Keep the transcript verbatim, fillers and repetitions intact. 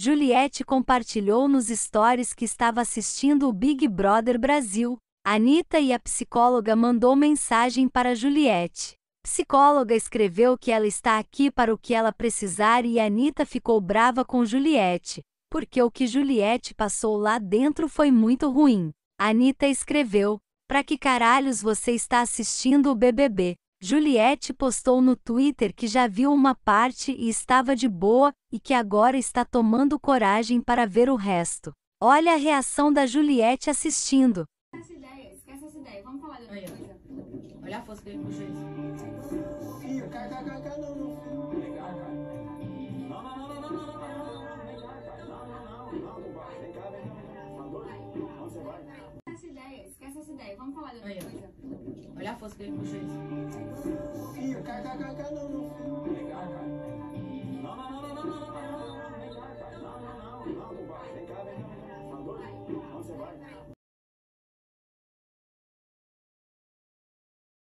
Juliette compartilhou nos stories que estava assistindo o Big Brother Brasil. Anitta e a psicóloga mandou mensagem para Juliette. Psicóloga escreveu que ela está aqui para o que ela precisar e Anitta ficou brava com Juliette, porque o que Juliette passou lá dentro foi muito ruim. Anitta escreveu: "Pra que caralhos você está assistindo o B B B?" Juliette postou no Twitter que já viu uma parte e estava de boa, e que agora está tomando coragem para ver o resto. Olha a reação da Juliette assistindo. Essa ideia, esquece essa ideia, vamos falar de outra Aí, ó. coisa. Olha a força que ele puxa isso. Filho, cai, cai, cai, cai, não, não. Vem cá, cara. Não, não, não, não, não, não, não, não, não, vem cá, cara. Não, não, não, não, não vai. Vem cá, vem cá, vem cá. Tá doido? Onde você vai? Essa ideia, esquece essa ideia, vamos falar de outra Aí, ó. coisa. Olha a força que ele puxa isso. Filho, cai, cai, cai, cai, não, não.